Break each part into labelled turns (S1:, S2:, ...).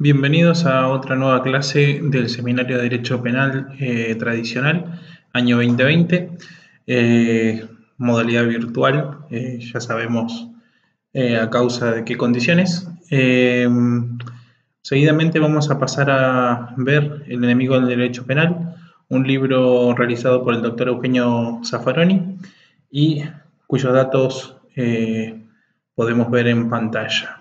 S1: Bienvenidos a otra nueva clase del Seminario de Derecho Penal Tradicional, año 2020, modalidad virtual, ya sabemos a causa de qué condiciones. Seguidamente vamos a pasar a ver El enemigo del derecho penal, un libro realizado por el doctor Eugenio Zaffaroni y cuyos datos podemos ver en pantalla.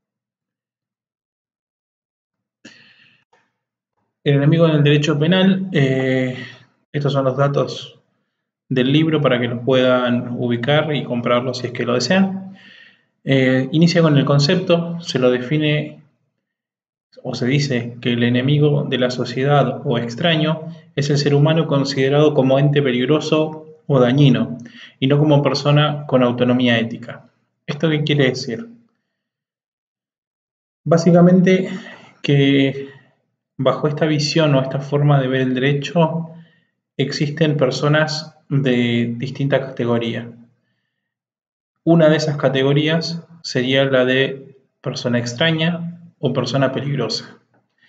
S1: El enemigo del derecho penal, estos son los datos del libro para que los puedan ubicar y comprarlo si es que lo desean. Inicia con el concepto, se lo define o se dice que el enemigo de la sociedad o extraño es el ser humano considerado como ente peligroso o dañino y no como persona con autonomía ética. ¿Esto qué quiere decir? Básicamente que bajo esta visión o esta forma de ver el derecho existen personas de distinta categoría. Una de esas categorías sería la de persona extraña o persona peligrosa.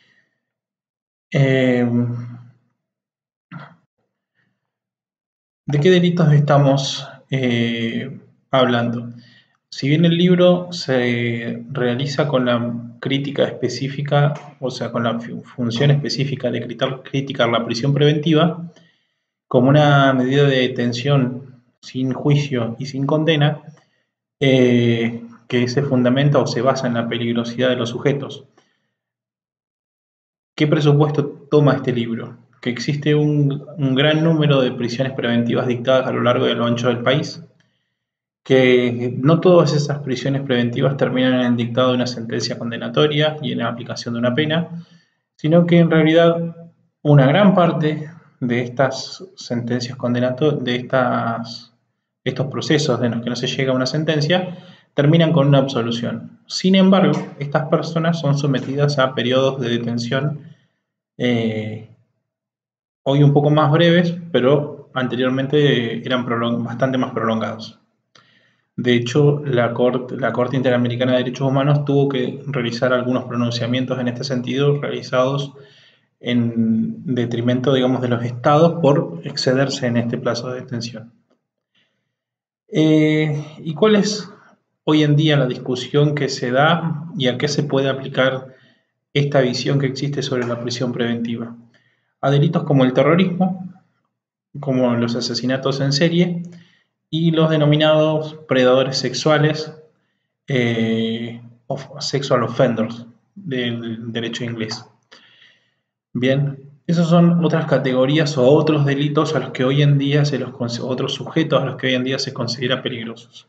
S1: ¿De qué delitos estamos hablando? Si bien el libro se realiza con la crítica específica, o sea, con la función específica de criticar la prisión preventiva, como una medida de detención sin juicio y sin condena, que se fundamenta o se basa en la peligrosidad de los sujetos. ¿Qué presupuesto toma este libro? Que existe un gran número de prisiones preventivas dictadas a lo largo y a lo ancho del país, que no todas esas prisiones preventivas terminan en el dictado de una sentencia condenatoria y en la aplicación de una pena, sino que en realidad una gran parte de estas sentencias condenatorias, estos procesos en los que no se llega a una sentencia, terminan con una absolución. Sin embargo, estas personas son sometidas a periodos de detención hoy un poco más breves, pero anteriormente eran bastante más prolongados. De hecho, la Corte Interamericana de Derechos Humanos tuvo que realizar algunos pronunciamientos en este sentido, realizados en detrimento, digamos, de los estados por excederse en este plazo de detención. ¿Y cuál es hoy en día la discusión que se da y a qué se puede aplicar esta visión que existe sobre la prisión preventiva? A delitos como el terrorismo, como los asesinatos en serie y los denominados predadores sexuales, sexual offenders del derecho inglés. Bien, esas son otras categorías o otros delitos a los que hoy en día otros sujetos a los que hoy en día se considera peligrosos.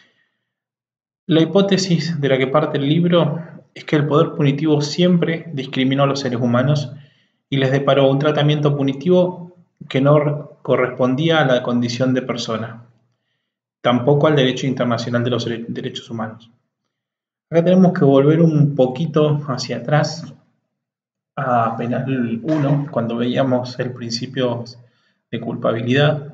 S1: La hipótesis de la que parte el libro es que el poder punitivo siempre discriminó a los seres humanos y les deparó un tratamiento punitivo que no correspondía a la condición de persona, tampoco al derecho internacional de los derechos humanos. Acá tenemos que volver un poquito hacia atrás a Penal 1, cuando veíamos el principio de culpabilidad.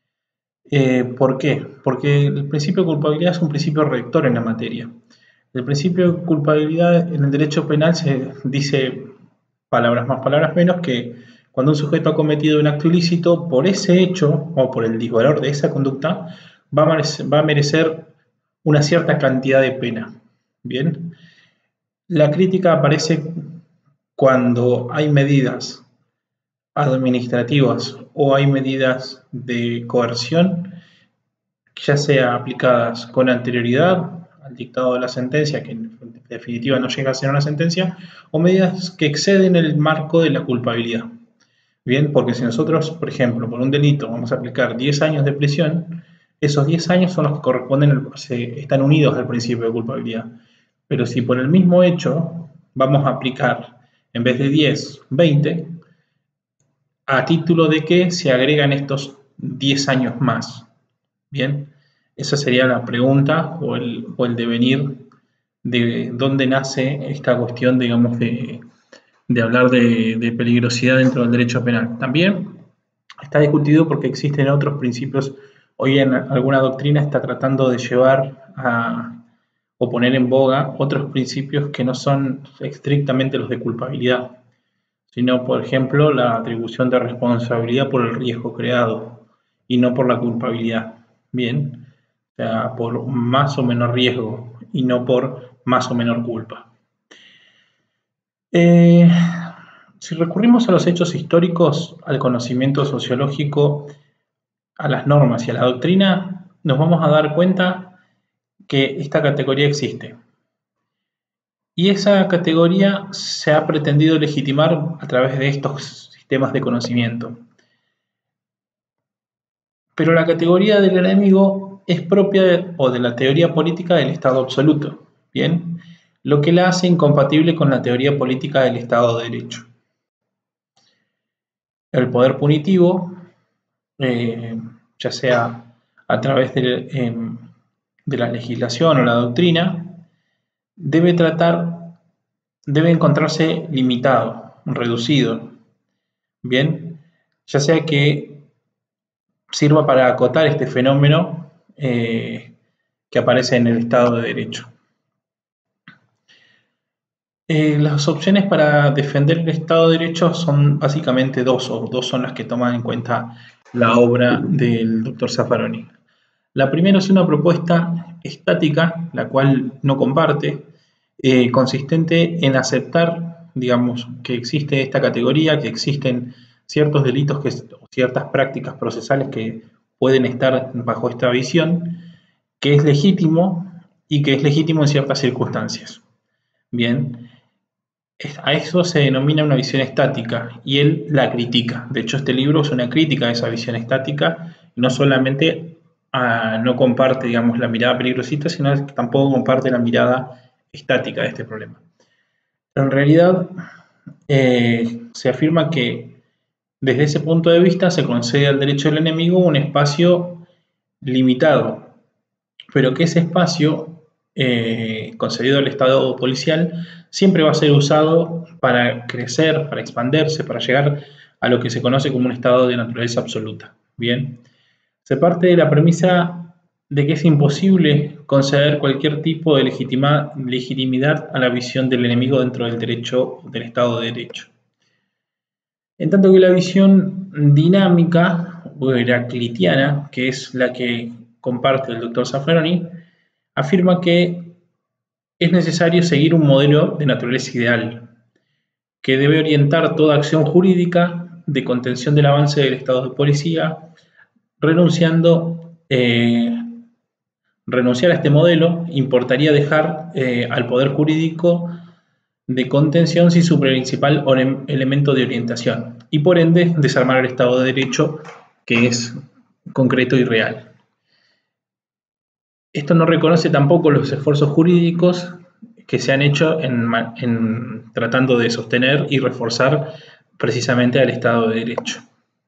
S1: ¿Por qué? Porque el principio de culpabilidad es un principio rector en la materia. El principio de culpabilidad en el derecho penal se dice, palabras más, palabras menos, que cuando un sujeto ha cometido un acto ilícito, por ese hecho o por el disvalor de esa conducta, va a merecer una cierta cantidad de pena. Bien, la crítica aparece cuando hay medidas administrativas o hay medidas de coerción, ya sea aplicadas con anterioridad al dictado de la sentencia, que en definitiva no llega a ser una sentencia, o medidas que exceden el marco de la culpabilidad. Bien, porque si nosotros, por ejemplo, por un delito vamos a aplicar 10 años de prisión, esos 10 años son los que corresponden, están unidos al principio de culpabilidad. Pero si por el mismo hecho vamos a aplicar, en vez de 10, 20, a título de que se agregan estos 10 años más. Bien, esa sería la pregunta o el devenir de dónde nace esta cuestión, digamos, de hablar de peligrosidad dentro del derecho penal. También está discutido porque existen otros principios. Hoy en alguna doctrina está tratando de llevar o poner en boga otros principios que no son estrictamente los de culpabilidad, sino, por ejemplo, la atribución de responsabilidad por el riesgo creado y no por la culpabilidad. Bien, o sea, por más o menor riesgo y no por más o menor culpa. Si recurrimos a los hechos históricos, al conocimiento sociológico, a las normas y a la doctrina, nos vamos a dar cuenta que esta categoría existe. Y esa categoría se ha pretendido legitimar a través de estos sistemas de conocimiento. Pero la categoría del enemigo es propia de la teoría política del Estado absoluto, ¿bien? Lo que la hace incompatible con la teoría política del Estado de Derecho. El poder punitivo, ya sea a través de la legislación o la doctrina, debe encontrarse limitado, reducido, ¿bien? Ya sea que sirva para acotar este fenómeno que aparece en el Estado de Derecho. Las opciones para defender el Estado de Derecho son básicamente dos son las que toman en cuenta la obra del doctor Zaffaroni. La primera es una propuesta estática, la cual no comparte, consistente en aceptar, digamos, que existe esta categoría, que existen ciertos delitos o ciertas prácticas procesales que pueden estar bajo esta visión, que es legítimo y que es legítimo en ciertas circunstancias. Bien, a eso se denomina una visión estática y él la critica. De hecho, este libro es una crítica a esa visión estática, no solamente no comparte, digamos, la mirada peligrosista, sino que tampoco comparte la mirada estática de este problema. En realidad, se afirma que desde ese punto de vista se concede al derecho del enemigo un espacio limitado, pero que ese espacio concedido al Estado policial siempre va a ser usado para crecer, para expandirse, para llegar a lo que se conoce como un estado de naturaleza absoluta. Bien, se parte de la premisa de que es imposible conceder cualquier tipo de legitimidad a la visión del enemigo dentro del derecho del Estado de Derecho. En tanto que la visión dinámica o heraclitiana, que es la que comparte el doctor Zaffaroni, afirma que es necesario seguir un modelo de naturaleza ideal, que debe orientar toda acción jurídica de contención del avance del Estado de policía, renunciar a este modelo importaría dejar al poder jurídico de contención sin su principal elemento de orientación y por ende desarmar el Estado de Derecho, que es concreto y real. Esto no reconoce tampoco los esfuerzos jurídicos que se han hecho en tratando de sostener y reforzar precisamente al Estado de Derecho.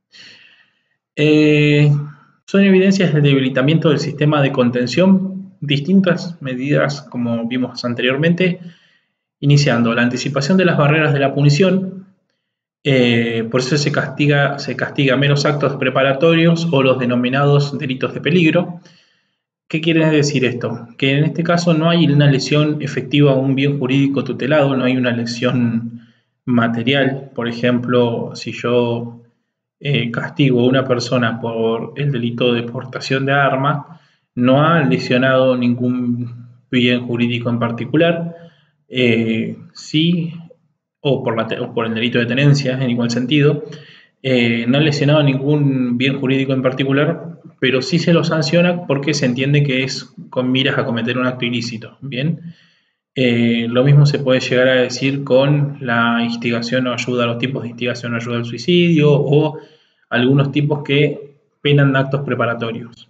S1: Son evidencias del debilitamiento del sistema de contención, distintas medidas, como vimos anteriormente, iniciando la anticipación de las barreras de la punición, por eso se castiga menos actos preparatorios o los denominados delitos de peligro. ¿Qué quiere decir esto? Que en este caso no hay una lesión efectiva a un bien jurídico tutelado, no hay una lesión material. Por ejemplo, si yo castigo a una persona por el delito de portación de arma, no ha lesionado ningún bien jurídico en particular, sí, o por el delito de tenencia en igual sentido, no ha lesionado ningún bien jurídico en particular, pero sí se lo sanciona porque se entiende que es con miras a cometer un acto ilícito. Bien, lo mismo se puede llegar a decir con la instigación o ayuda, los tipos de instigación o ayuda al suicidio o algunos tipos que penan actos preparatorios.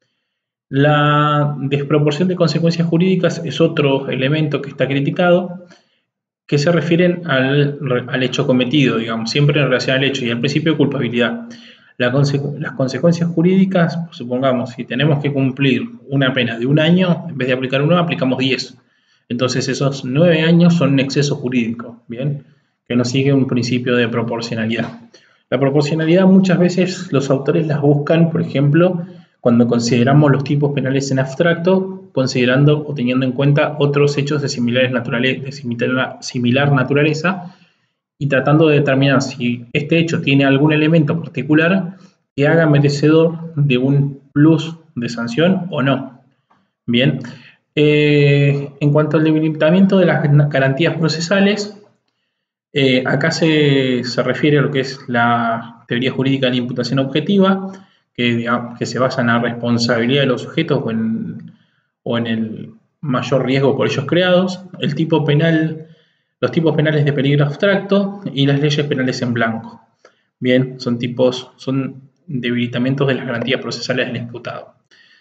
S1: La desproporción de consecuencias jurídicas es otro elemento que está criticado, que se refieren al hecho cometido, digamos, siempre en relación al hecho y al principio de culpabilidad. Las consecuencias jurídicas, supongamos, si tenemos que cumplir una pena de 1 año, en vez de aplicar 1, aplicamos 10. Entonces esos 9 años son un exceso jurídico, ¿bien? Que no sigue un principio de proporcionalidad. La proporcionalidad muchas veces los autores las buscan, por ejemplo, cuando consideramos los tipos penales en abstracto, considerando o teniendo en cuenta otros hechos de similar naturaleza y tratando de determinar si este hecho tiene algún elemento particular que haga merecedor de un plus de sanción o no. Bien, en cuanto al debilitamiento de las garantías procesales, acá se refiere a lo que es la teoría jurídica de la imputación objetiva, que se basa en la responsabilidad de los sujetos o en el mayor riesgo por ellos creados, el tipo penal, los tipos penales de peligro abstracto y las leyes penales en blanco. Bien, son debilitamientos de las garantías procesales del imputado.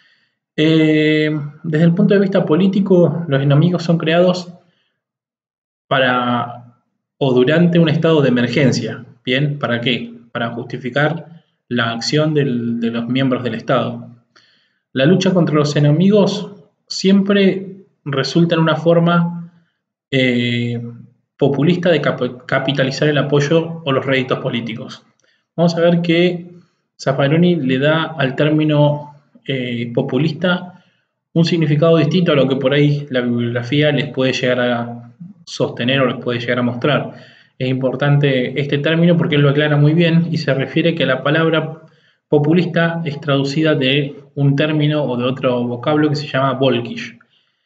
S1: Desde el punto de vista político, los enemigos son creados para o durante un estado de emergencia. ¿Bien? ¿Para qué? Para justificar la acción de los miembros del Estado. La lucha contra los enemigos siempre resulta en una forma populista de capitalizar el apoyo o los réditos políticos. Vamos a ver que Zaffaroni le da al término populista un significado distinto a lo que por ahí la bibliografía les puede llegar a sostener o les puede llegar a mostrar. Es importante este término porque él lo aclara muy bien y se refiere que la palabra populista es traducida de un término o de otro vocablo que se llama volkisch.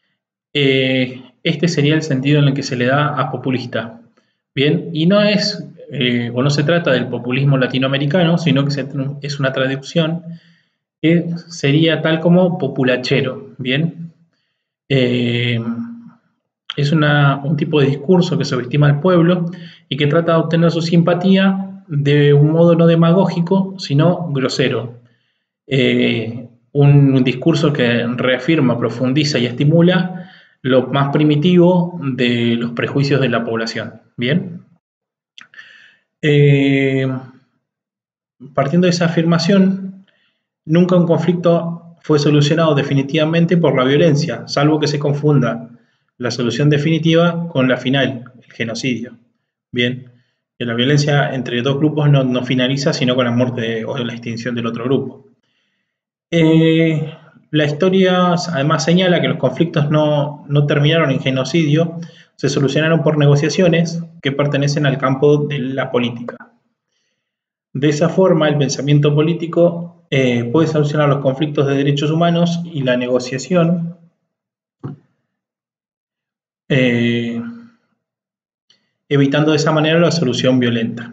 S1: Este sería el sentido en el que se le da a populista. Bien, y no es o no se trata del populismo latinoamericano, sino que es una traducción que sería tal como populachero. Bien, es un tipo de discurso que subestima al pueblo y que trata de obtener su simpatía de un modo no demagógico, sino grosero. Un discurso que reafirma, profundiza y estimula lo más primitivo de los prejuicios de la población. Bien. Partiendo de esa afirmación, nunca un conflicto fue solucionado definitivamente por la violencia, salvo que se confunda la solución definitiva con la final, el genocidio. Bien, que la violencia entre dos grupos no finaliza sino con la muerte o la extinción del otro grupo. La historia además señala que los conflictos no terminaron en genocidio, se solucionaron por negociaciones que pertenecen al campo de la política. De esa forma, el pensamiento político puede solucionar los conflictos de derechos humanos y la negociación evitando de esa manera la solución violenta.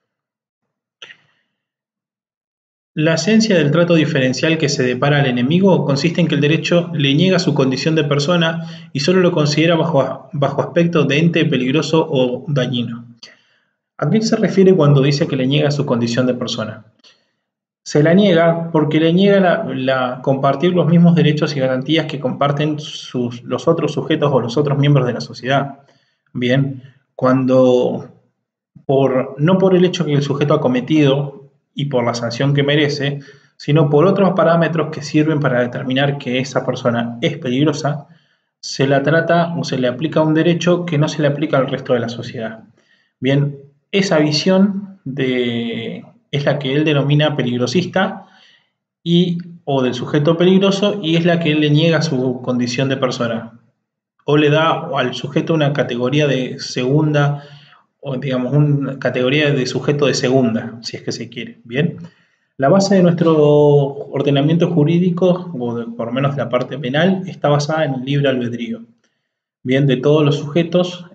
S1: La esencia del trato diferencial que se depara al enemigo consiste en que el derecho le niega su condición de persona y solo lo considera bajo aspecto de ente peligroso o dañino. ¿A qué se refiere cuando dice que le niega su condición de persona? Se la niega porque le niega compartir los mismos derechos y garantías que comparten los otros sujetos o los otros miembros de la sociedad. Bien, cuando no por el hecho que el sujeto ha cometido y por la sanción que merece, sino por otros parámetros que sirven para determinar que esa persona es peligrosa, se la trata o se le aplica un derecho que no se le aplica al resto de la sociedad. Bien, esa visión es la que él denomina peligrosista o del sujeto peligroso, y es la que él le niega su condición de persona o le da al sujeto una categoría de segunda, o digamos una categoría de sujeto de segunda, si es que se quiere. Bien, la base de nuestro ordenamiento jurídico, por lo menos la parte penal, está basada en el libre albedrío, bien, de todos los sujetos,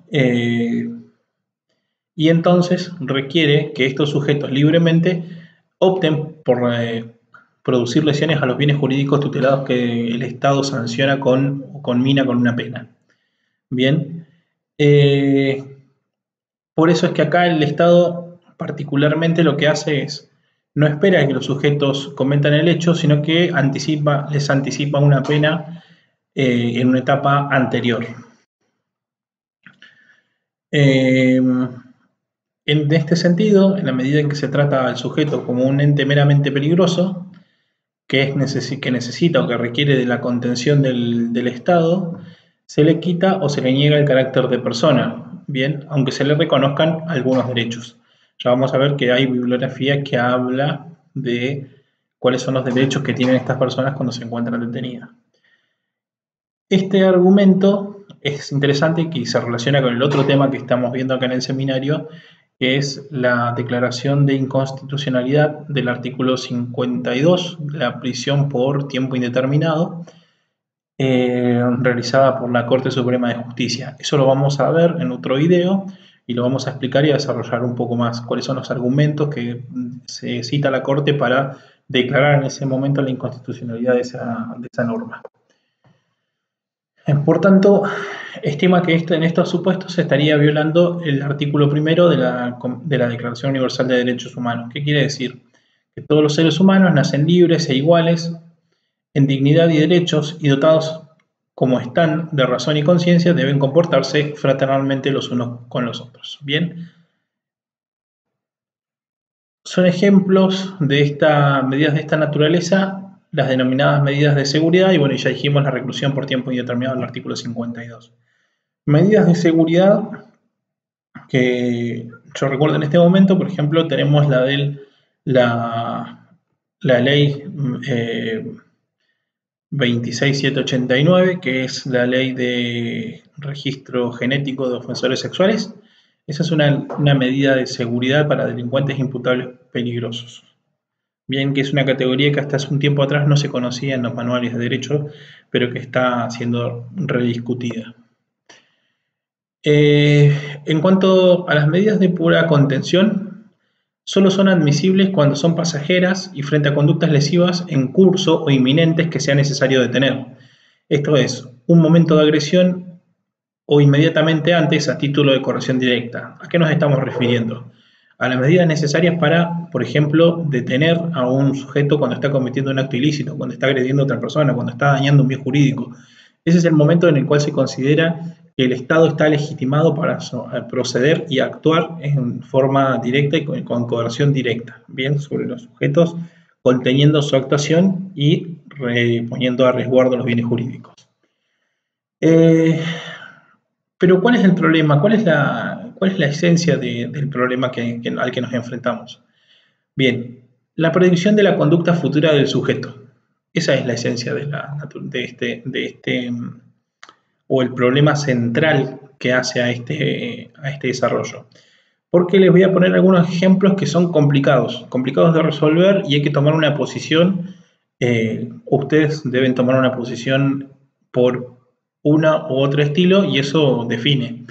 S1: y entonces requiere que estos sujetos libremente opten por producir lesiones a los bienes jurídicos tutelados que el Estado sanciona o conmina con una pena. Bien, por eso es que acá el Estado particularmente lo que hace es, no espera que los sujetos cometan el hecho, sino que les anticipa una pena en una etapa anterior. En este sentido, en la medida en que se trata al sujeto como un ente meramente peligroso, que necesita o que requiere de la contención del Estado, se le quita o se le niega el carácter de persona, bien, aunque se le reconozcan algunos derechos. Ya vamos a ver que hay bibliografía que habla de cuáles son los derechos que tienen estas personas cuando se encuentran detenidas. Este argumento es interesante y se relaciona con el otro tema que estamos viendo acá en el seminario, que es la declaración de inconstitucionalidad del artículo 52, la prisión por tiempo indeterminado, realizada por la Corte Suprema de Justicia. Eso lo vamos a ver en otro video y lo vamos a explicar y a desarrollar un poco más cuáles son los argumentos que se cita la Corte para declarar en ese momento la inconstitucionalidad de esa norma. Por tanto, estima que en estos supuestos se estaría violando el artículo primero de la Declaración Universal de Derechos Humanos. ¿Qué quiere decir? Que todos los seres humanos nacen libres e iguales en dignidad y derechos y dotados como están de razón y conciencia, deben comportarse fraternalmente los unos con los otros. Bien, son ejemplos de medidas de esta naturaleza las denominadas medidas de seguridad y bueno, ya dijimos la reclusión por tiempo indeterminado en el artículo 52. Medidas de seguridad que yo recuerdo en este momento, por ejemplo, tenemos la ley 26789, que es la ley de registro genético de ofensores sexuales. Esa es una medida de seguridad para delincuentes imputables peligrosos. Bien, que es una categoría que hasta hace un tiempo atrás no se conocía en los manuales de derecho, pero que está siendo rediscutida. En cuanto a las medidas de pura contención, solo son admisibles cuando son pasajeras y frente a conductas lesivas en curso o inminentes que sea necesario detener. Esto es, un momento de agresión o inmediatamente antes a título de corrección directa. ¿A qué nos estamos refiriendo? A las medidas necesarias para, por ejemplo, detener a un sujeto cuando está cometiendo un acto ilícito, cuando está agrediendo a otra persona, cuando está dañando un bien jurídico. Ese es el momento en el cual se considera que el Estado está legitimado para proceder y actuar en forma directa y con coerción directa, bien, sobre los sujetos, conteniendo su actuación y poniendo a resguardo los bienes jurídicos. Pero ¿cuál es el problema? ¿Cuál es la esencia del problema al que nos enfrentamos? Bien, la predicción de la conducta futura del sujeto. Esa es la esencia o el problema central que hace a este desarrollo. Porque les voy a poner algunos ejemplos que son complicados de resolver y hay que tomar una posición. Ustedes deben tomar una posición por una u otro estilo y eso define.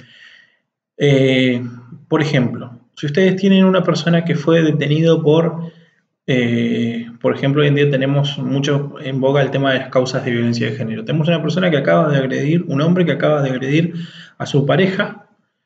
S1: Por ejemplo, si ustedes tienen una persona que fue detenido por ejemplo, hoy en día tenemos mucho en boga el tema de las causas de violencia de género. Tenemos una persona que acaba de agredir, un hombre que acaba de agredir a su pareja,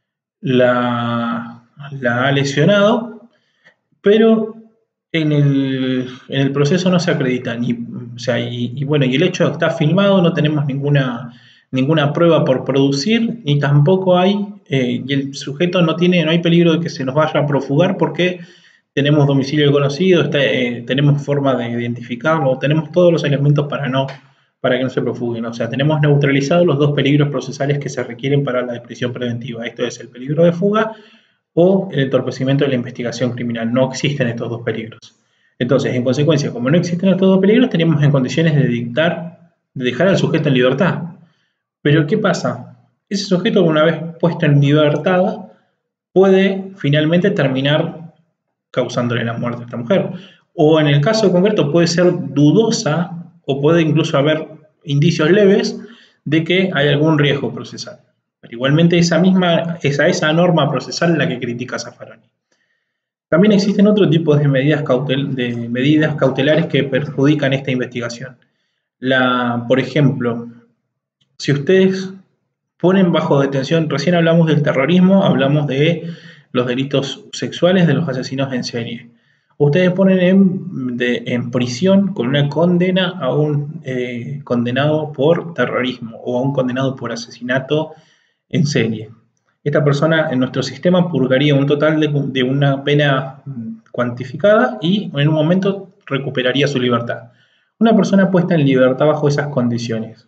S1: la ha lesionado, pero en el proceso no se acredita. Bueno, y el hecho está filmado, no tenemos ninguna prueba por producir, ni tampoco hay, y el sujeto no hay peligro de que se nos vaya a profugar porque tenemos domicilio conocido, tenemos forma de identificarlo, tenemos todos los elementos para que no se profuguen. O sea, tenemos neutralizados los dos peligros procesales que se requieren para la prisión preventiva. Esto es el peligro de fuga o el entorpecimiento de la investigación criminal. No existen estos dos peligros. Entonces, en consecuencia, como no existen estos dos peligros, tenemos en condiciones de dejar al sujeto en libertad. Pero ¿qué pasa? Ese sujeto, una vez puesto en libertad, puede finalmente terminar causándole la muerte a esta mujer. O en el caso concreto puede ser dudosa o puede incluso haber indicios leves de que hay algún riesgo procesal. Pero igualmente esa norma procesal la que critica Zaffaroni. También existen otro tipo de medidas cautelares que perjudican esta investigación. Por ejemplo, si ustedes ponen bajo detención, recién hablamos del terrorismo, hablamos de los delitos sexuales, de los asesinos en serie. Ustedes ponen en prisión con una condena a un condenado por terrorismo o a un condenado por asesinato en serie. Esta persona en nuestro sistema purgaría un total de una pena cuantificada y en un momento recuperaría su libertad. Una persona puesta en libertad bajo esas condiciones,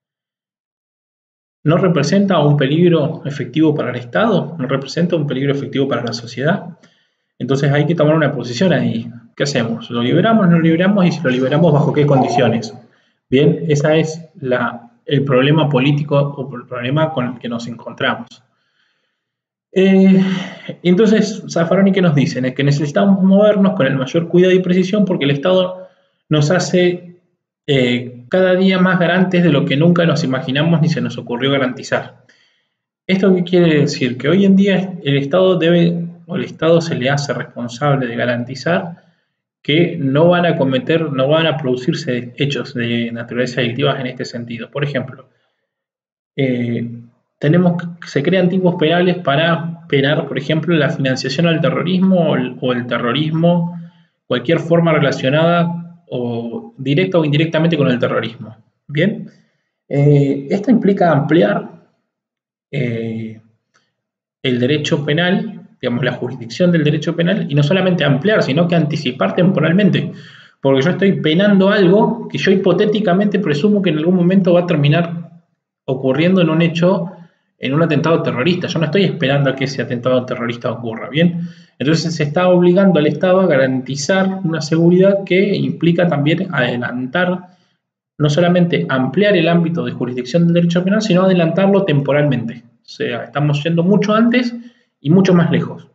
S1: ¿no representa un peligro efectivo para el Estado? ¿No representa un peligro efectivo para la sociedad? Entonces hay que tomar una posición ahí. ¿Qué hacemos? ¿Lo liberamos, no lo liberamos? Y si lo liberamos, ¿bajo qué condiciones? Bien, esa es la el problema político o el problema con el que nos encontramos. Eh, entonces, Zaffaroni, ¿qué nos dicen? Es que necesitamos movernos con el mayor cuidado y precisión porque el Estado nos hace cada día más garantes de lo que nunca nos imaginamos ni se nos ocurrió garantizar. ¿Esto qué quiere decir? Que hoy en día el Estado debe, o el Estado se le hace responsable de garantizar que no van a cometer, no van a producirse hechos de naturaleza delictiva en este sentido. Por ejemplo, eh, se crean tipos penales para penar, por ejemplo, la financiación al terrorismo o el terrorismo, cualquier forma relacionada o directa o indirectamente con el terrorismo. Bien, esto implica ampliar eh, el derecho penal, digamos, la jurisdicción del derecho penal, y no solamente ampliar, sino que anticipar temporalmente. Porque yo estoy penando algo que yo hipotéticamente presumo que en algún momento va a terminar ocurriendo en un hecho, en un atentado terrorista. Yo no estoy esperando a que ese atentado terrorista ocurra, ¿bien? Entonces se está obligando al Estado a garantizar una seguridad que implica también adelantar, no solamente ampliar el ámbito de jurisdicción del derecho penal, sino adelantarlo temporalmente. O sea, estamos yendo mucho antes y mucho más lejos.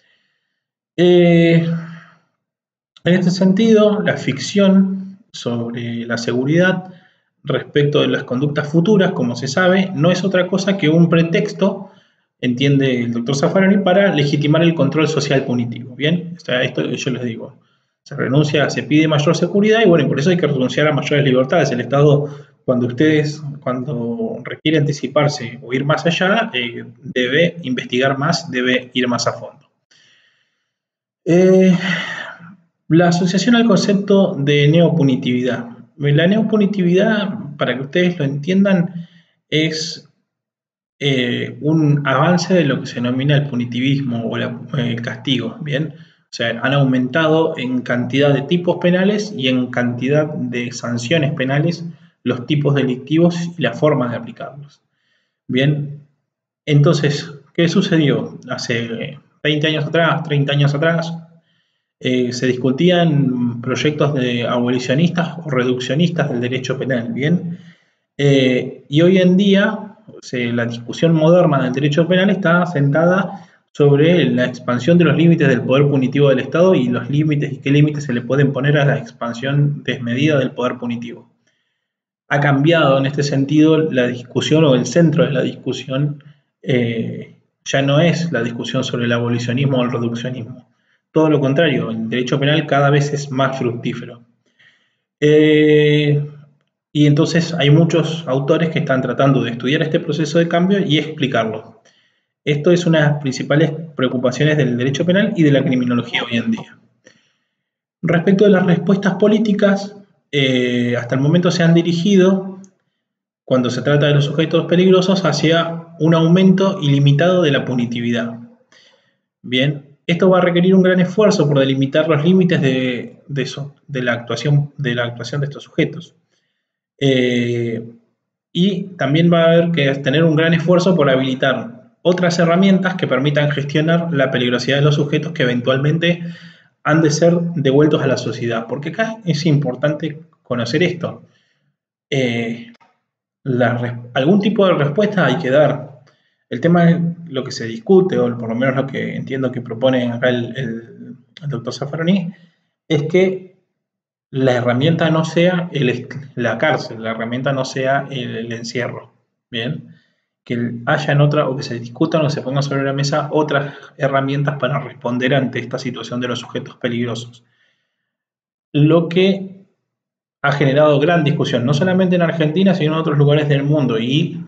S1: En este sentido, la ficción sobre la seguridad respecto de las conductas futuras, como se sabe, no es otra cosa que un pretexto, entiende el doctor Zaffaroni, para legitimar el control social punitivo. Bien, o sea, esto yo les digo, se renuncia, se pide mayor seguridad y bueno, y por eso hay que renunciar a mayores libertades. El Estado, cuando requiere anticiparse o ir más allá, debe investigar más, debe ir más a fondo. La asociación al concepto de neopunitividad. La neopunitividad, para que ustedes lo entiendan, es un avance de lo que se denomina el punitivismo o el castigo, ¿bien? O sea, han aumentado en cantidad de tipos penales y en cantidad de sanciones penales los tipos delictivos y la forma de aplicarlos. Bien, entonces, ¿qué sucedió? Hace 20 años atrás, 30 años atrás, se discutían proyectos de abolicionistas o reduccionistas del derecho penal, ¿bien? Y hoy en día, la discusión moderna del derecho penal está sentada sobre la expansión de los límites del poder punitivo del Estado y los límites y qué límites se le pueden poner a la expansión desmedida del poder punitivo. Ha cambiado en este sentido la discusión o el centro de la discusión ya no es la discusión sobre el abolicionismo o el reduccionismo. Todo lo contrario, el derecho penal cada vez es más fructífero. Y entonces hay muchos autores que están tratando de estudiar este proceso de cambio y explicarlo. Esto es una de las principales preocupaciones del derecho penal y de la criminología hoy en día. Respecto de las respuestas políticas, hasta el momento se han dirigido, cuando se trata de los sujetos peligrosos, hacia un aumento ilimitado de la punitividad. Bien, esto va a requerir un gran esfuerzo por delimitar los límites de la actuación de estos sujetos. Y también va a haber que tener un gran esfuerzo por habilitar otras herramientas que permitan gestionar la peligrosidad de los sujetos que eventualmente han de ser devueltos a la sociedad. Porque acá es importante conocer esto. Algún tipo de respuesta hay que dar. El tema es lo que se discute, o por lo menos lo que entiendo que propone acá el doctor Zaffaroni, es que la herramienta no sea la cárcel, la herramienta no sea el encierro, ¿bien? Que hayan o que se discutan o se pongan sobre la mesa otras herramientas para responder ante esta situación de los sujetos peligrosos. Lo que ha generado gran discusión, no solamente en Argentina, sino en otros lugares del mundo, y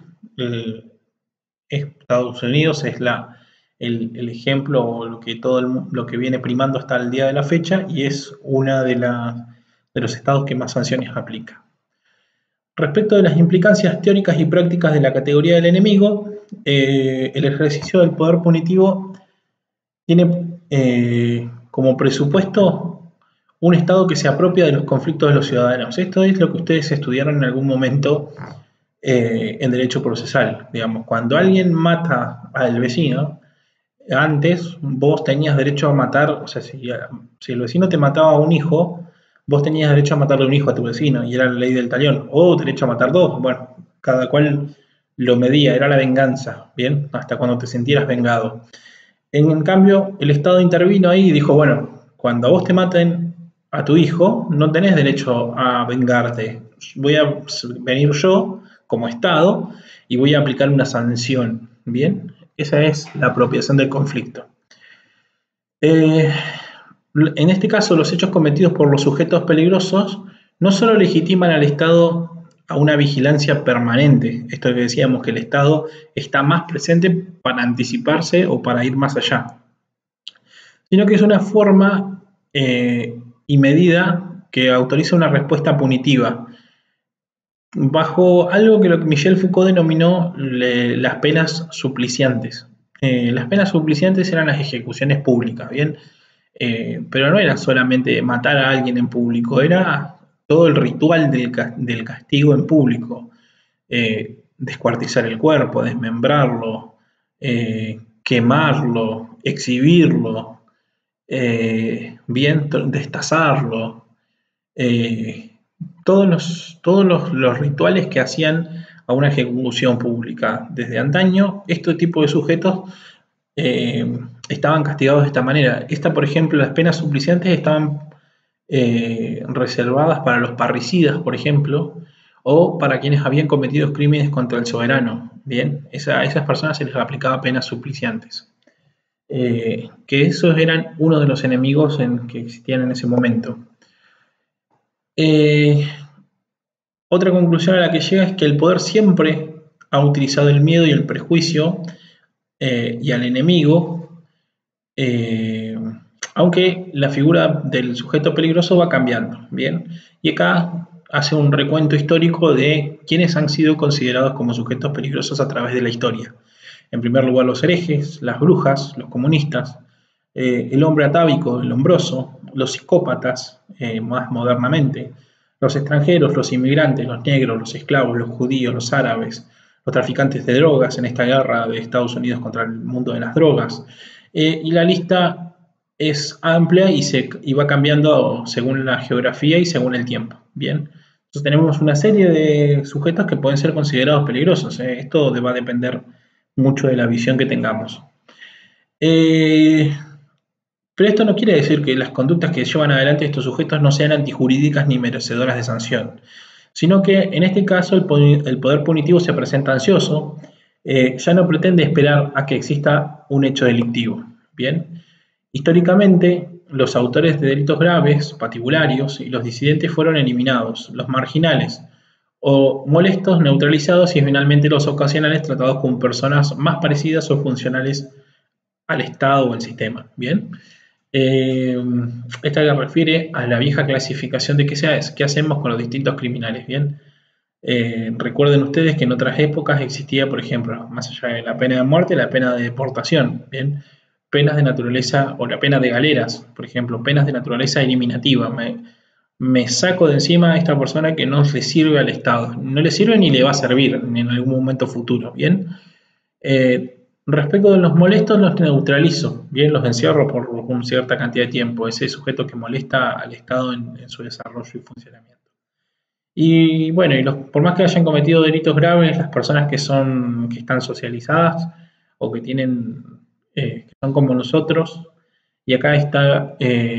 S1: Estados Unidos es el ejemplo o lo que viene primando hasta el día de la fecha y es una de los estados que más sanciones aplica. Respecto de las implicancias teóricas y prácticas de la categoría del enemigo, el ejercicio del poder punitivo tiene como presupuesto un Estado que se apropia de los conflictos de los ciudadanos. Esto es lo que ustedes estudiaron en algún momento en derecho procesal. Digamos, cuando alguien mata al vecino, antes vos tenías derecho a matar, o sea, si el vecino te mataba a un hijo, vos tenías derecho a matarle un hijo a tu vecino, y era la ley del talión, o derecho a matar dos. Bueno, cada cual lo medía, era la venganza, ¿bien? Hasta cuando te sintieras vengado. En cambio, el Estado intervino ahí y dijo, bueno, cuando a vos te maten a tu hijo, no tenés derecho a vengarte. Voy a venir yo como Estado y voy a aplicar una sanción, ¿bien? Esa es la apropiación del conflicto. En este caso, los hechos cometidos por los sujetos peligrosos no solo legitiman al Estado a una vigilancia permanente, esto que decíamos, que el Estado está más presente para anticiparse o para ir más allá, sino que es una forma y medida que autoriza una respuesta punitiva, bajo algo que Michel Foucault denominó las penas supliciantes. Las penas supliciantes eran las ejecuciones públicas, ¿bien? Pero no era solamente matar a alguien en público, era todo el ritual del castigo en público. Descuartizar el cuerpo, desmembrarlo, quemarlo, exhibirlo, bien, destazarlo. Todos los rituales que hacían a una ejecución pública. Desde antaño, este tipo de sujetos estaban castigados de esta manera. Por ejemplo, las penas supliciantes estaban reservadas para los parricidas, por ejemplo, o para quienes habían cometido crímenes contra el soberano. Bien, a esas personas se les aplicaba penas supliciantes. Que esos eran uno de los enemigos que existían en ese momento. Otra conclusión a la que llega es que el poder siempre ha utilizado el miedo y el prejuicio y al enemigo, aunque la figura del sujeto peligroso va cambiando, ¿bien? Y acá hace un recuento histórico de quiénes han sido considerados como sujetos peligrosos a través de la historia. En primer lugar, los herejes, las brujas, los comunistas, el hombre atávico, el hombroso, los psicópatas, más modernamente, los extranjeros, los inmigrantes, los negros, los esclavos, los judíos, los árabes, los traficantes de drogas en esta guerra de Estados Unidos contra el mundo de las drogas. Y la lista es amplia y va cambiando según la geografía y según el tiempo. Bien, entonces tenemos una serie de sujetos que pueden ser considerados peligrosos. Esto va a depender mucho de la visión que tengamos. Pero esto no quiere decir que las conductas que llevan adelante estos sujetos no sean antijurídicas ni merecedoras de sanción, sino que en este caso el poder punitivo se presenta ansioso, ya no pretende esperar a que exista un hecho delictivo. Bien, históricamente los autores de delitos graves, patibularios, y los disidentes fueron eliminados, los marginales o molestos neutralizados y finalmente los ocasionales tratados como personas más parecidas o funcionales al Estado o al sistema. Bien. Esta que refiere a la vieja clasificación de qué hacemos con los distintos criminales, ¿bien? Recuerden ustedes que en otras épocas existía, por ejemplo, más allá de la pena de muerte, la pena de deportación, ¿bien? Penas de naturaleza, o la pena de galeras, por ejemplo, penas de naturaleza eliminativa. Me saco de encima a esta persona que no le sirve al Estado, no le sirve ni le va a servir ni en algún momento futuro, ¿bien? Respecto de los molestos, los neutralizo, bien, los encierro por una cierta cantidad de tiempo, ese sujeto que molesta al Estado en su desarrollo y funcionamiento. Y bueno, por más que hayan cometido delitos graves, las personas que están socializadas o que que son como nosotros, y acá está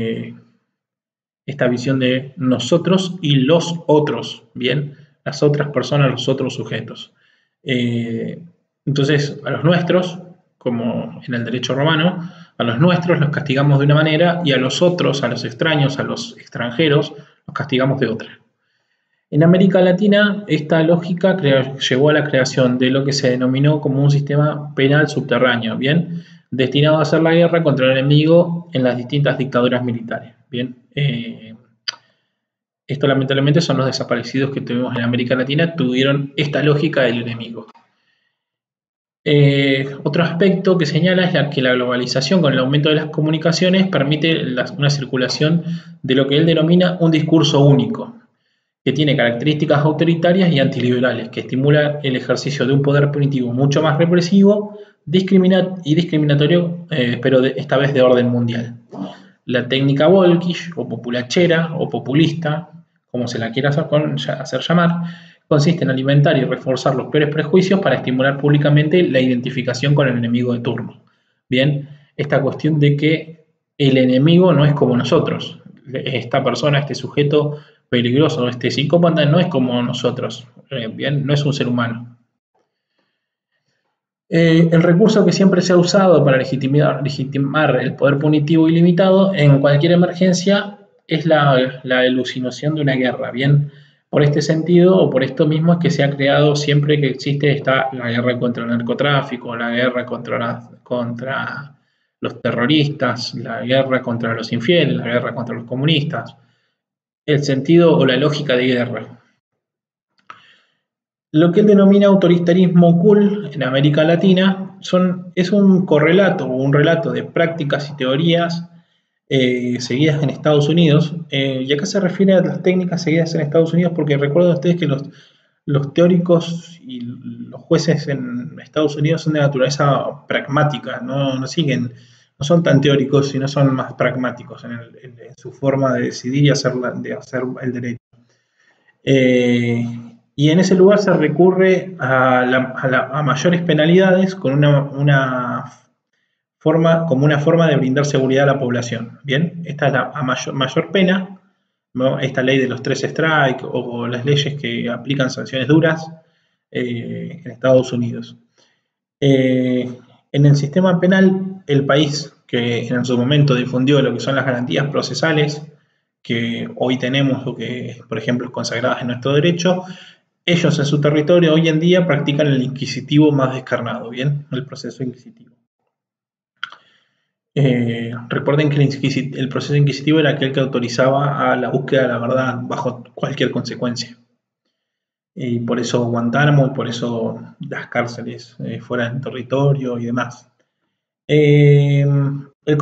S1: esta visión de nosotros y los otros, bien, las otras personas, los otros sujetos. Entonces, a los nuestros, como en el derecho romano, a los nuestros los castigamos de una manera y a los otros, a los extraños, a los extranjeros, los castigamos de otra. En América Latina, esta lógica llevó a la creación de lo que se denominó como un sistema penal subterráneo, ¿bien? Destinado a hacer la guerra contra el enemigo en las distintas dictaduras militares, ¿bien? Esto lamentablemente son los desaparecidos que tuvimos en América Latina, tuvieron esta lógica del enemigo. Otro aspecto que señala es que la globalización con el aumento de las comunicaciones permite una circulación de lo que él denomina un discurso único, que tiene características autoritarias y antiliberales, que estimula el ejercicio de un poder punitivo mucho más represivo y discriminatorio, pero esta vez de orden mundial. La técnica Volkisch, o populachera, o populista, como se la quiera hacer llamar, consiste en alimentar y reforzar los peores prejuicios para estimular públicamente la identificación con el enemigo de turno. Bien, esta cuestión de que el enemigo no es como nosotros. Esta persona, este sujeto peligroso, este psicópata no es como nosotros. Bien, no es un ser humano. El recurso que siempre se ha usado para legitimar el poder punitivo ilimitado en cualquier emergencia es la elucidación de una guerra. Bien, por este sentido o por esto mismo es que se ha creado siempre que existe la guerra contra el narcotráfico, la guerra contra los terroristas, la guerra contra los infieles, la guerra contra los comunistas. El sentido o la lógica de guerra. Lo que él denomina autoritarismo cool en América Latina es un correlato o un relato de prácticas y teorías seguidas en Estados Unidos. Y acá se refiere a las técnicas seguidas en Estados Unidos porque recuerden ustedes que los teóricos y los jueces en Estados Unidos son de naturaleza pragmática, no son tan teóricos, sino son más pragmáticos en su forma de decidir y de hacer el derecho. Y en ese lugar se recurre a mayores penalidades con una forma de brindar seguridad a la población. Bien, esta es la mayor pena, ¿no? Esta ley de los 3 strikes o las leyes que aplican sanciones duras en Estados Unidos. En el sistema penal, el país que en su momento difundió lo que son las garantías procesales que hoy tenemos o que, por ejemplo, consagradas en nuestro derecho, ellos en su territorio hoy en día practican el inquisitivo más descarnado, ¿bien? El proceso inquisitivo. Recuerden que el proceso inquisitivo era aquel que autorizaba a la búsqueda de la verdad bajo cualquier consecuencia. Y por eso Guantánamo y por eso las cárceles fuera del territorio y demás. Este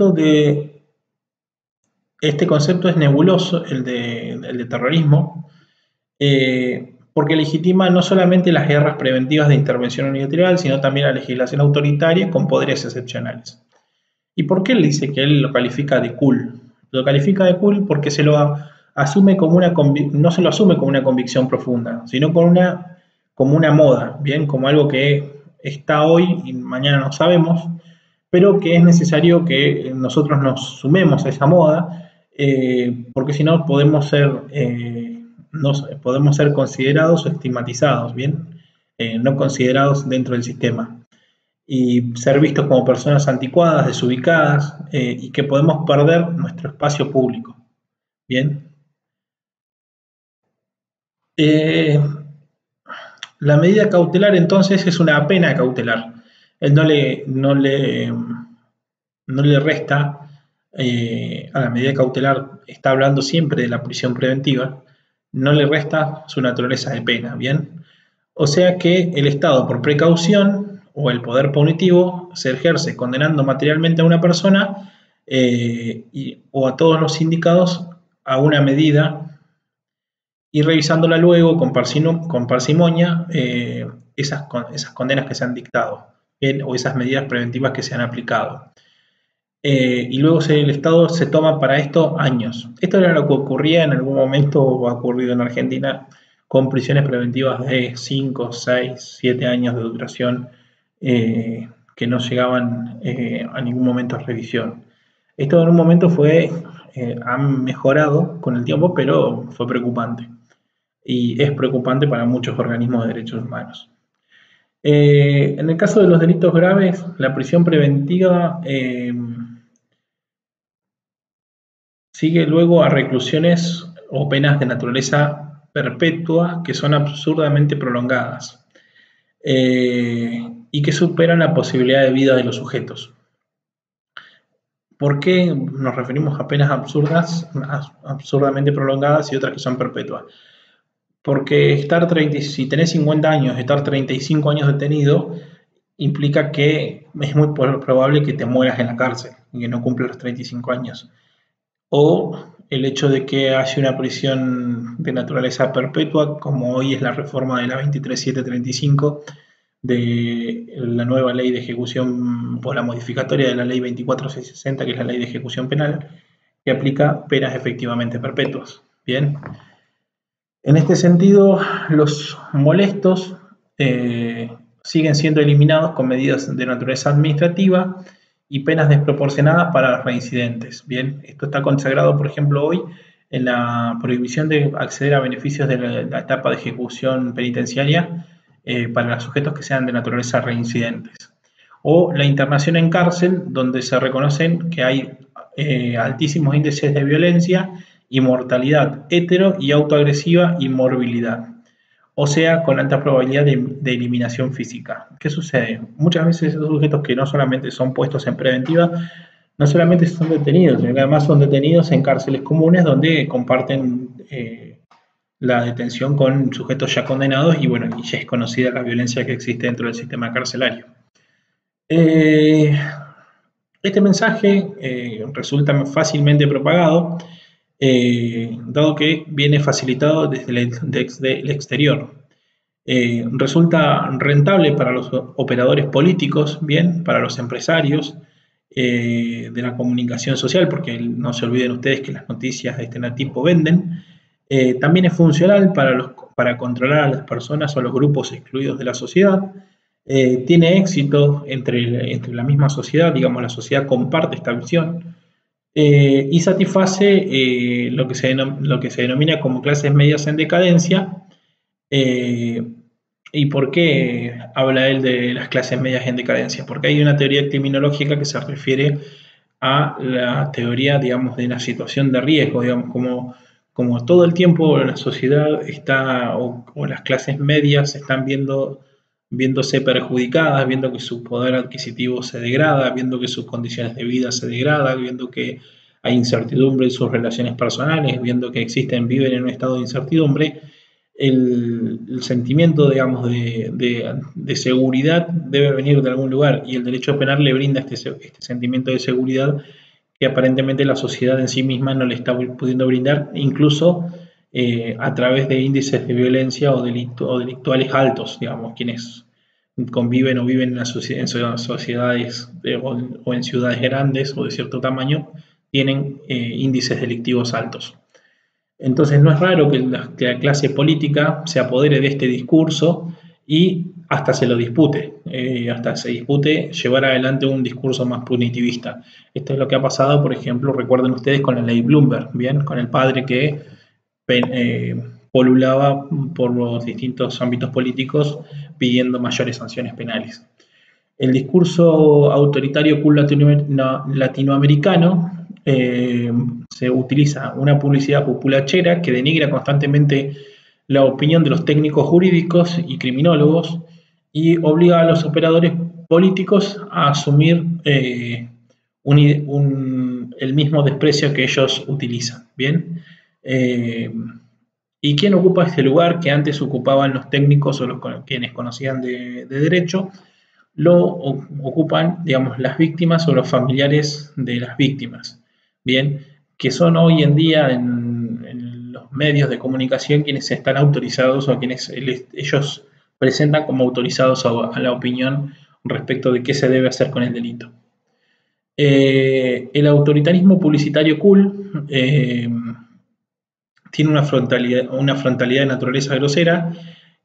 S1: concepto es nebuloso, el de terrorismo, porque legitima no solamente las guerras preventivas de intervención unilateral, sino también la legislación autoritaria con poderes excepcionales. ¿Y por qué él dice que él lo califica de cool? Lo califica de cool porque asume como no se lo asume como una convicción profunda, sino como una moda, ¿bien? Como algo que está hoy y mañana no sabemos, pero que es necesario que nosotros nos sumemos a esa moda, porque si no podemos ser considerados o estigmatizados, ¿bien? No considerados dentro del sistema. Y ser vistos como personas anticuadas, desubicadas, y que podemos perder nuestro espacio público. Bien. La medida cautelar entonces es una pena cautelar. Él no le resta a la medida cautelar, está hablando siempre de la prisión preventiva, no le resta su naturaleza de pena, ¿bien? O sea que el Estado, por precaución, o el poder punitivo, se ejerce condenando materialmente a una persona o a todos los indicados a una medida y revisándola luego con parsimonia esas condenas que se han dictado o esas medidas preventivas que se han aplicado. Y luego el Estado se toma para esto años. Esto era lo que ocurría en algún momento o ha ocurrido en Argentina con prisiones preventivas de 5, 6, 7 años de duración que no llegaban a ningún momento a revisión. Esto en un momento ha mejorado con el tiempo, pero fue preocupante. Y es preocupante para muchos organismos de derechos humanos. En el caso de los delitos graves, la prisión preventiva sigue luego a reclusiones o penas de naturaleza perpetua que son absurdamente prolongadas y que superan la posibilidad de vida de los sujetos. ¿Por qué nos referimos a penas absurdamente prolongadas y otras que son perpetuas? Porque si tenés 50 años, estar 35 años detenido implica que es muy probable que te mueras en la cárcel y que no cumplas los 35 años. O el hecho de que haya una prisión de naturaleza perpetua, como hoy es la reforma de la 23735 de la nueva ley de ejecución o la modificatoria de la ley 24660, que es la ley de ejecución penal, que aplica penas efectivamente perpetuas. Bien. En este sentido, los molestos siguen siendo eliminados con medidas de naturaleza administrativa y penas desproporcionadas para los reincidentes. Bien, esto está consagrado, por ejemplo, hoy en la prohibición de acceder a beneficios de la etapa de ejecución penitenciaria para los sujetos que sean de naturaleza reincidentes. O la internación en cárcel, donde se reconocen que hay altísimos índices de violencia y mortalidad hetero y autoagresiva y morbilidad, o sea, con alta probabilidad de eliminación física. ¿Qué sucede? Muchas veces esos sujetos que no solamente son puestos en preventiva, no solamente son detenidos, sino que además son detenidos en cárceles comunes donde comparten la detención con sujetos ya condenados y bueno, y ya es conocida la violencia que existe dentro del sistema carcelario. Este mensaje resulta fácilmente propagado, dado que viene facilitado desde el exterior. Resulta rentable para los operadores políticos, bien, para los empresarios de la comunicación social, porque no se olviden ustedes que las noticias de este tipo venden. También es funcional para controlar a las personas o los grupos excluidos de la sociedad. Tiene éxito entre la misma sociedad, digamos, la sociedad comparte esta visión y satisface lo que se denomina como clases medias en decadencia. ¿Y por qué habla él de las clases medias en decadencia? Porque hay una teoría criminológica que se refiere a la teoría, digamos, de una situación de riesgo, digamos, como todo el tiempo la sociedad está, o las clases medias están viéndose perjudicadas, viendo que su poder adquisitivo se degrada, viendo que sus condiciones de vida se degradan, viendo que hay incertidumbre en sus relaciones personales, viendo que viven en un estado de incertidumbre, el sentimiento, digamos, de seguridad debe venir de algún lugar y el derecho penal le brinda este sentimiento de seguridad que aparentemente la sociedad en sí misma no le está pudiendo brindar, incluso a través de índices de violencia o delictuales altos, digamos, quienes conviven o viven en sociedades o en ciudades grandes o de cierto tamaño, tienen índices delictivos altos. Entonces no es raro que la clase política se apodere de este discurso y hasta se lo dispute, hasta se dispute llevar adelante un discurso más punitivista. Esto es lo que ha pasado, por ejemplo, recuerden ustedes con la ley Bloomberg, ¿bien? Con el padre que polulaba por los distintos ámbitos políticos pidiendo mayores sanciones penales. El discurso autoritario cool latinoamericano se utiliza una publicidad populachera que denigra constantemente la opinión de los técnicos jurídicos y criminólogos y obliga a los operadores políticos a asumir el mismo desprecio que ellos utilizan. ¿Bien? ¿Y quién ocupa este lugar que antes ocupaban los técnicos o quienes conocían de derecho? Lo ocupan, digamos, las víctimas o los familiares de las víctimas, bien, que son hoy en día en los medios de comunicación quienes están autorizados o quienes ellos presentan como autorizados a la opinión respecto de qué se debe hacer con el delito. El autoritarismo publicitario cool tiene una frontalidad de naturaleza grosera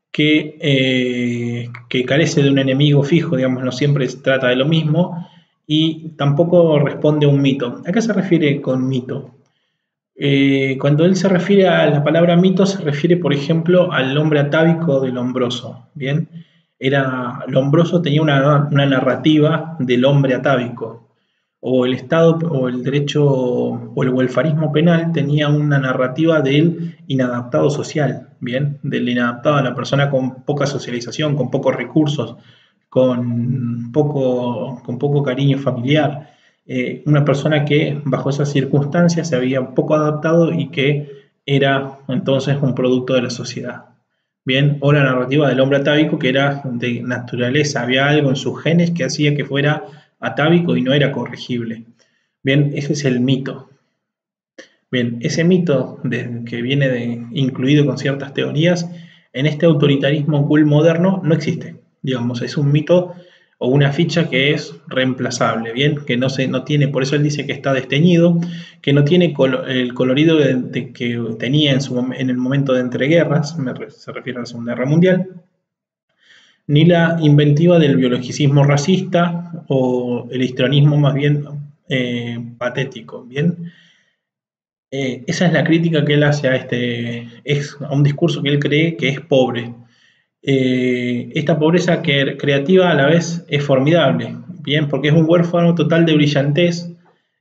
S1: que carece de un enemigo fijo, digamos, no siempre se trata de lo mismo y tampoco responde a un mito. ¿A qué se refiere con mito? Cuando él se refiere a la palabra mito, se refiere, por ejemplo, al hombre atávico de Lombroso. ¿Bien? Lombroso tenía una narrativa del hombre atávico, o el Estado, o el derecho, o el welfarismo penal tenía una narrativa del inadaptado social, ¿bien? Del inadaptado a la persona con poca socialización, con pocos recursos, con poco cariño familiar. Una persona que bajo esas circunstancias se había poco adaptado y que era entonces un producto de la sociedad. Bien, o la narrativa del hombre atávico que era de naturaleza, había algo en sus genes que hacía que fuera atávico y no era corregible. Bien, ese es el mito. Bien, ese mito que viene incluido con ciertas teorías, en este autoritarismo cool moderno no existe. Digamos, es un mito o una ficha que es reemplazable, bien, que no tiene, por eso él dice que está desteñido, que no tiene el colorido que tenía en el momento de entreguerras, se refiere a la Segunda Guerra Mundial, ni la inventiva del biologicismo racista o el histrionismo más bien patético, bien. Esa es la crítica que él hace a un discurso que él cree que es pobre. Esta pobreza creativa a la vez es formidable, bien, porque es un huérfano total de brillantez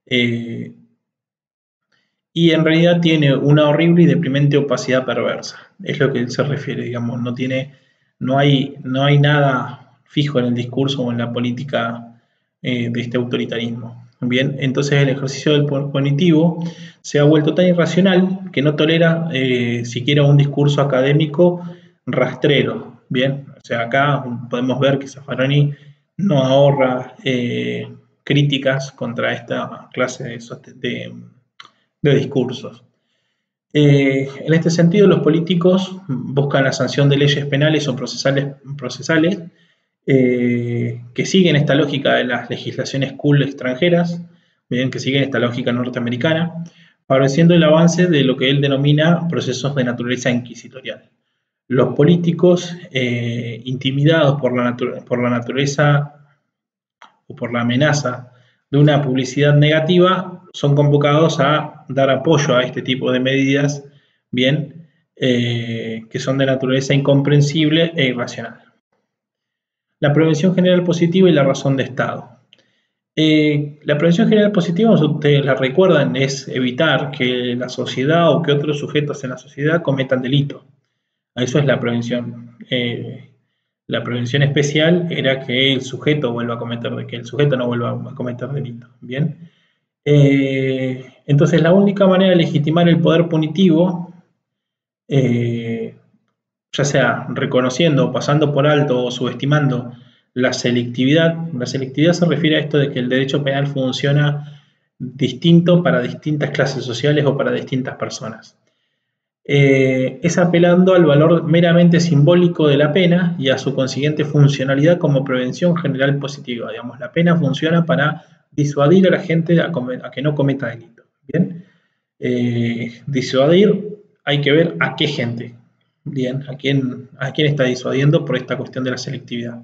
S1: y en realidad tiene una horrible y deprimente opacidad perversa. Es lo que él se refiere, digamos, no hay nada fijo en el discurso o en la política de este autoritarismo. Bien, entonces el ejercicio del poder cognitivo se ha vuelto tan irracional que no tolera siquiera un discurso académico rastrero. Bien, o sea, acá podemos ver que Zaffaroni no ahorra críticas contra esta clase de discursos. En este sentido, los políticos buscan la sanción de leyes penales o procesales que siguen esta lógica de las legislaciones cool extranjeras, bien, que siguen esta lógica norteamericana, favoreciendo el avance de lo que él denomina procesos de naturaleza inquisitorial. Los políticos, intimidados por la naturaleza o por la amenaza de una publicidad negativa, son convocados a dar apoyo a este tipo de medidas, bien, que son de naturaleza incomprensible e irracional. La prevención general positiva y la razón de Estado. La prevención general positiva, ustedes la recuerdan, es evitar que la sociedad o que otros sujetos en la sociedad cometan delito. Eso es la prevención. La prevención especial era que el sujeto no vuelva a cometer delito. Bien. Entonces, la única manera de legitimar el poder punitivo, ya sea reconociendo o pasando por alto o subestimando la selectividad se refiere a esto de que el derecho penal funciona distinto para distintas clases sociales o para distintas personas. Es apelando al valor meramente simbólico de la pena y a su consiguiente funcionalidad como prevención general positiva. Digamos, la pena funciona para disuadir a la gente a que no cometa delito. ¿Bien? Disuadir, hay que ver a qué gente. Bien, a quién está disuadiendo por esta cuestión de la selectividad.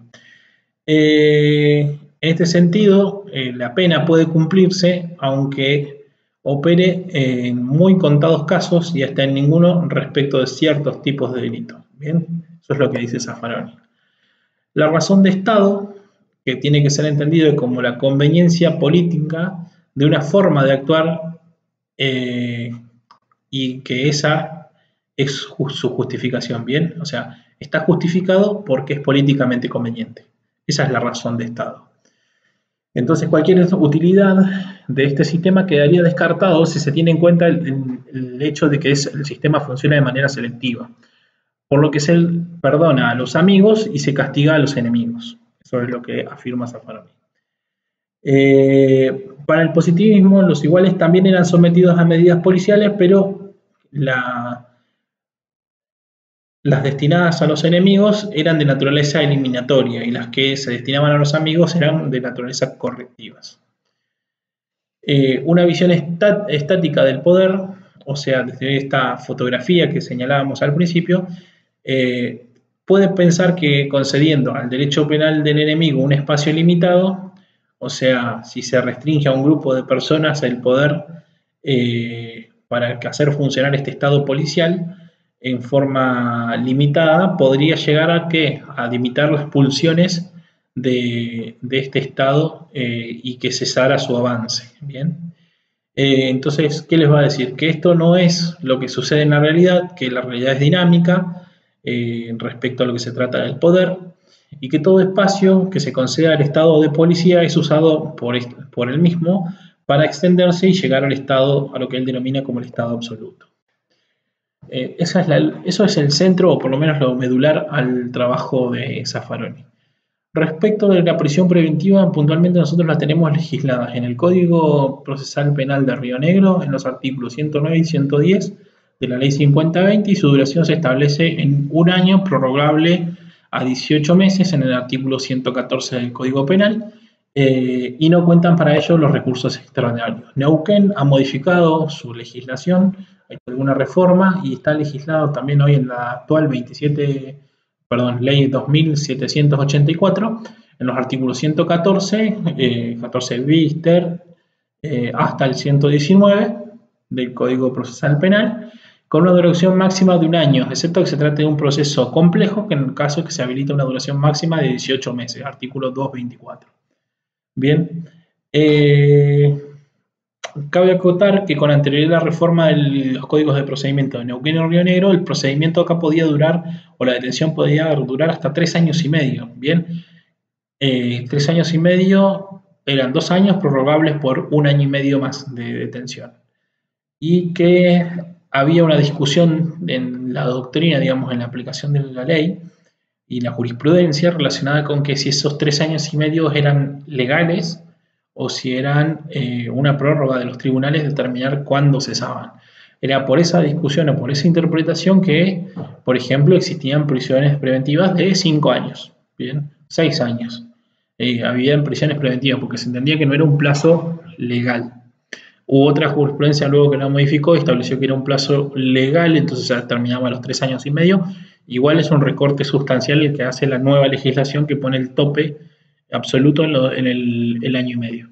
S1: En este sentido, la pena puede cumplirse, aunque opere en muy contados casos y hasta en ninguno respecto de ciertos tipos de delitos. Bien, eso es lo que dice Zaffaroni. La razón de Estado, que tiene que ser entendido como la conveniencia política de una forma de actuar y que esa es su justificación, ¿bien? O sea, está justificado porque es políticamente conveniente. Esa es la razón de Estado. Entonces, cualquier utilidad de este sistema quedaría descartado si se tiene en cuenta el hecho de que el sistema funciona de manera selectiva, por lo que se perdona a los amigos y se castiga a los enemigos. Eso es lo que afirma Zaffaroni. Para el positivismo, los iguales también eran sometidos a medidas policiales, pero las destinadas a los enemigos eran de naturaleza eliminatoria y las que se destinaban a los amigos eran de naturaleza correctivas. Una visión estática del poder, o sea, desde esta fotografía que señalábamos al principio, puede pensar que concediendo al derecho penal del enemigo un espacio limitado, o sea, si se restringe a un grupo de personas el poder para hacer funcionar este Estado policial en forma limitada, podría llegar a limitar las pulsiones de este Estado y que cesara su avance. ¿Bien? Entonces, ¿qué les va a decir? Que esto no es lo que sucede en la realidad, que la realidad es dinámica respecto a lo que se trata del poder y que todo espacio que se conceda al Estado de policía es usado por él mismo para extenderse y llegar a lo que él denomina como el Estado absoluto. Eso es el centro, o por lo menos lo medular, al trabajo de Zaffaroni. Respecto de la prisión preventiva, puntualmente nosotros la tenemos legislada en el Código Procesal Penal de Río Negro, en los artículos 109 y 110 de la Ley 5020, y su duración se establece en 1 año prorrogable a 18 meses en el artículo 114 del Código Penal, y no cuentan para ello los recursos extraordinarios. Neuquén ha modificado su legislación, hay alguna reforma y está legislado también hoy en la actual ley 2784, en los artículos 114, 14 bis ter, hasta el 119 del Código Procesal Penal, con una duración máxima de 1 año, excepto que se trate de un proceso complejo, que en el caso que se habilita una duración máxima de 18 meses, artículo 224. Bien, cabe acotar que con anterioridad a la reforma de los códigos de procedimiento de Neuquén y Río Negro, el procedimiento acá podía durar, o la detención podía durar hasta 3 años y medio. Bien, 3 años y medio eran 2 años prorrogables por 1 año y medio más de detención. Y que había una discusión en la doctrina, digamos, en la aplicación de la ley y la jurisprudencia relacionada con que si esos 3 años y medio eran legales o si eran una prórroga de los tribunales de determinar cuándo cesaban. Era por esa discusión o por esa interpretación que, por ejemplo, existían prisiones preventivas de 5 años, ¿bien? 6 años. Había prisiones preventivas porque se entendía que no era un plazo legal. Hubo otra jurisprudencia luego que la modificó y estableció que era un plazo legal, entonces ya terminaba a los 3 años y medio. Igual es un recorte sustancial el que hace la nueva legislación que pone el tope absoluto en el año y medio.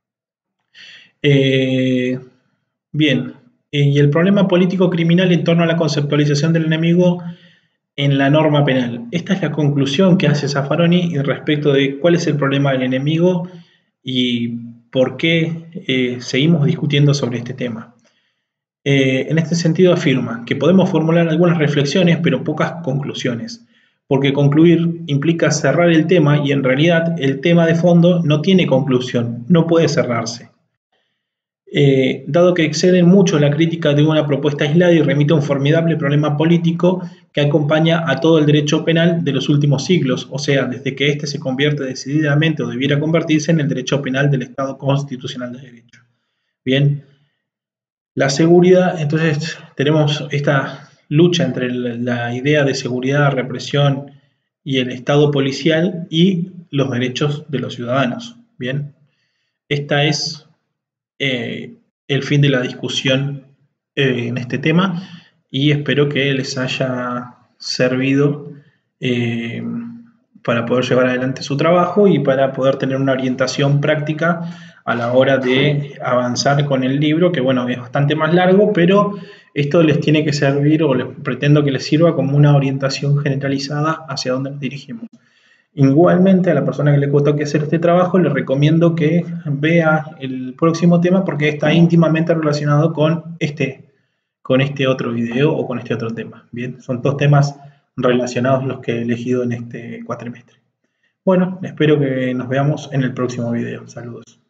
S1: Bien, y el problema político criminal en torno a la conceptualización del enemigo en la norma penal. Esta es la conclusión que hace Zaffaroni respecto de cuál es el problema del enemigo y por qué seguimos discutiendo sobre este tema. En este sentido afirma que podemos formular algunas reflexiones pero pocas conclusiones, porque concluir implica cerrar el tema y en realidad el tema de fondo no tiene conclusión, no puede cerrarse. Dado que exceden mucho la crítica de una propuesta aislada y remite a un formidable problema político que acompaña a todo el derecho penal de los últimos siglos, o sea, desde que éste se convierte decididamente o debiera convertirse en el derecho penal del Estado constitucional de derecho. Bien, la seguridad, entonces tenemos esta lucha entre la idea de seguridad, represión y el Estado policial y los derechos de los ciudadanos. Bien, esta es el fin de la discusión en este tema y espero que les haya servido para poder llevar adelante su trabajo y para poder tener una orientación práctica a la hora de avanzar con el libro, que bueno, es bastante más largo, pero esto les tiene que servir o les pretendo que les sirva como una orientación generalizada hacia dónde nos dirigimos. Igualmente a la persona que le toque hacer este trabajo le recomiendo que vea el próximo tema porque está íntimamente relacionado con este otro video o con este otro tema. Bien, son 2 temas relacionados los que he elegido en este cuatrimestre. Bueno, espero que nos veamos en el próximo video. Saludos.